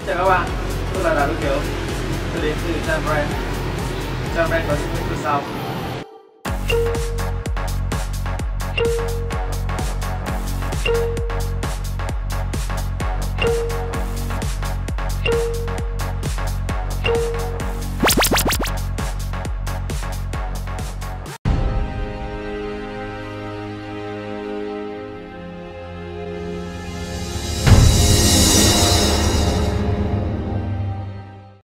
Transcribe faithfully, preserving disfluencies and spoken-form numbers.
Chào các bạn, tôi là Đào Đức Hiếu. Tôi đến từ Trang Brand. Trang Brand có những lĩnh vực sau: